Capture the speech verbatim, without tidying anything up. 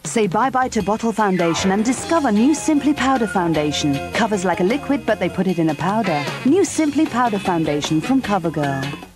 Say bye-bye to bottle foundation and discover new Simply Powder Foundation. Covers like a liquid, but they put it in a powder. New Simply Powder Foundation from CoverGirl.